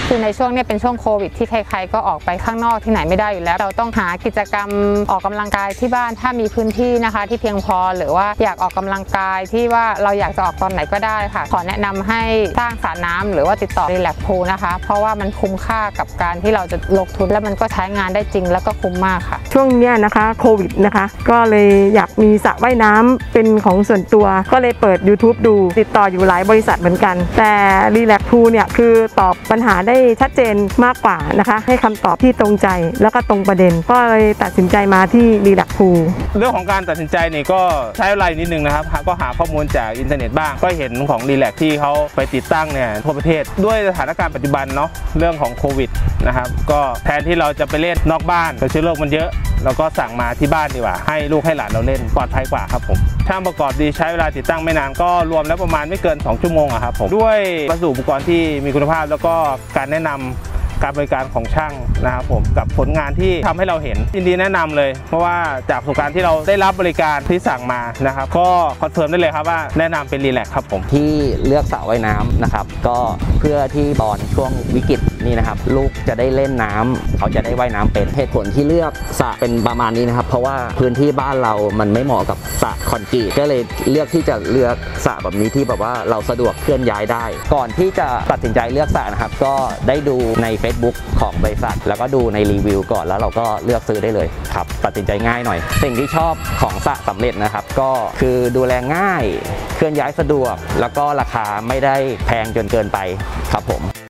คือในช่วงนี้เป็นช่วงโควิดที่ใครๆก็ออกไปข้างนอกที่ไหนไม่ได้อยู่แล้วเราต้องหากิจกรรมออกกำลังกายที่บ้านถ้ามีพื้นที่นะคะที่เพียงพอหรือว่าอยากออกกำลังกายที่ว่าเราอยากจะออกตอนไหนก็ได้ค่ะขอแนะนำให้สร้างสระน้ำหรือว่าติดต่อรีแลกพูลนะคะเพราะว่ามันคุ้มค่ากับการที่เราจะลงทุนและมันก็ใช้งานได้จริงแล้วก็คุ้มมากค่ะช่วงนี้นะคะโควิดนะคะก็เลยอยากมีสระว่ายน้ำเป็นของส่วนตัวก็เลยเปิด YouTube ดูติดต่ออยู่หลายบริษัทเหมือนกันแต่รีแลกพูลเนี่ยคือตอบปัญหาได้ชัดเจนมากกว่านะคะให้คำตอบที่ตรงใจแล้วก็ตรงประเด็นก็เลยตัดสินใจมาที่รีแลกพูลเรื่องของการตัดสินใจนี่ก็ใช้เวลานิดนึงนะครับก็หาข้อมูลจากอินเทอร์เน็ตบ้างก็เห็นของรีแลกที่เขาไปติดตั้งเนี่ยทั่วประเทศด้วยสถานการณ์ปัจจุบันเนาะเรื่องของโควิดนะครับก็แทนที่เราจะไปเล่นนอกบ้านเชื้อโรคมันเยอะเราก็สั่งมาที่บ้านดีกว่าให้ลูกให้หลานเราเล่นปลอดภัยกว่าครับผมช่างประกอบดีใช้เวลาติดตั้งไม่นานก็รวมแล้วประมาณไม่เกิน2ชั่วโมงครับผมด้วยวัสดุอุปกรณ์ที่มีคุณภาพแล้วก็การแนะนำการบริการของช่างนะครับผมกับผลงานที่ทำให้เราเห็นยินดีแนะนำเลยเพราะว่าจากประสบการณ์ที่เราได้รับบริการที่สั่งมานะครับก็คอนเฟิร์มได้เลยครับว่าแนะนำเป็นรีแลกครับผมที่เลือกสระว่ายน้ำนะครับก็เพื่อที่ตอนช่วงวิกฤตนี่นะครับลูกจะได้เล่นน้ำเขาจะได้ว่ายน้ำเป็นเหตุผลที่เลือกสระเป็นประมาณนี้นะครับเพราะว่าพื้นที่บ้านเรามันไม่เหมาะกับสระคอนกรีตก็เลยเลือกที่จะเลือกสระแบบนี้ที่แบบว่าเราสะดวกเคลื่อนย้ายได้ก่อนที่จะตัดสินใจเลือกสระนะครับก็ได้ดูในFacebook ของบริษัทแล้วก็ดูในรีวิวก่อนแล้วเราก็เลือกซื้อได้เลยครับตัดสินใจง่ายหน่อยสิ่งที่ชอบของสระสำเร็จนะครับก็คือดูแลง่ายเคลื่อนย้ายสะดวกแล้วก็ราคาไม่ได้แพงจนเกินไปครับผม